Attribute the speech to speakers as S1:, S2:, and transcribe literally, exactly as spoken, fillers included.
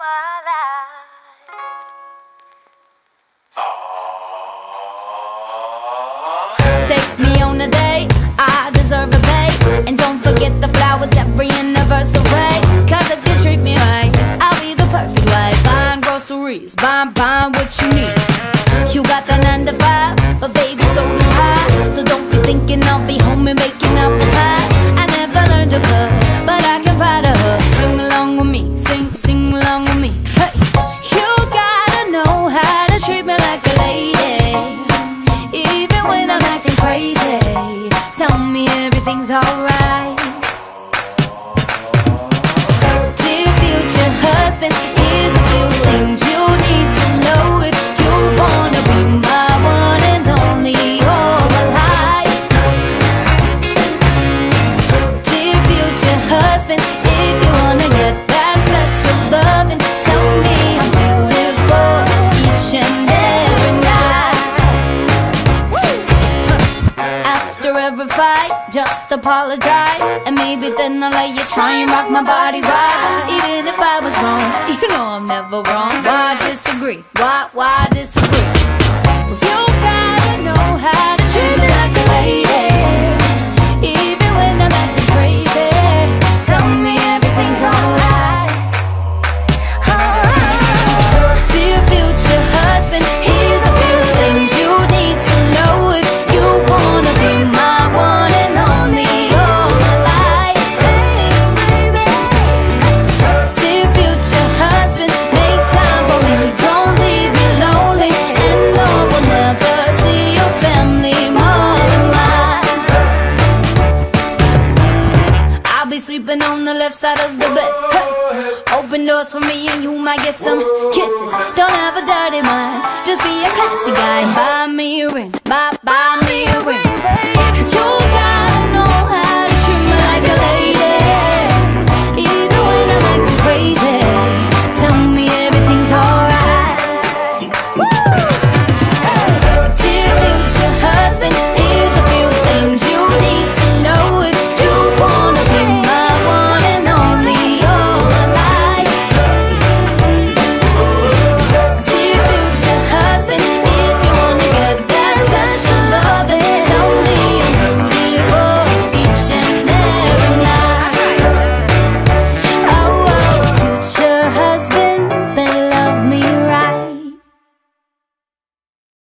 S1: Take me on a date, I deserve a pay. And don't forget the flowers every anniversary. Cause if you treat me right, I'll be the perfect wife. Buying groceries, buying, buying what you need. You got that nine to five, but baby so do I. So don't be thinking I'll be home and making apple pies. I never learned to cook, but I can find a hook. Sing along with me, sing, sing along with me. Hey, you gotta know how to treat me like a lady. Even when I'm acting crazy, tell me everything's alright. Dear future husband, here's a few things you need to know if you wanna be my one and only all my life. Dear future husband, if you wanna get that special loving, tell me I'm beautiful each and every night. After every fight, just apologize, and maybe then I'll let you try and rock my body right. Even if I was wrong, you know I'm never wrong. Why disagree? Why, why disagree? Well, you gotta know how to treat me like a lady. Even when I'm acting crazy, tell me everything's alright. Alright. Dear future husband, here's a few things you need to know if you wanna be my one and only all my life. Dear future husband, make time for me, don't leave me lonely. And no one never see your family more than mine. I'll be sleeping on the left side of the bed. Hey. Open doors for me and you might get some kisses. Don't have a dirty mind, just be a classy guy. Buy me a ring, buy, buy me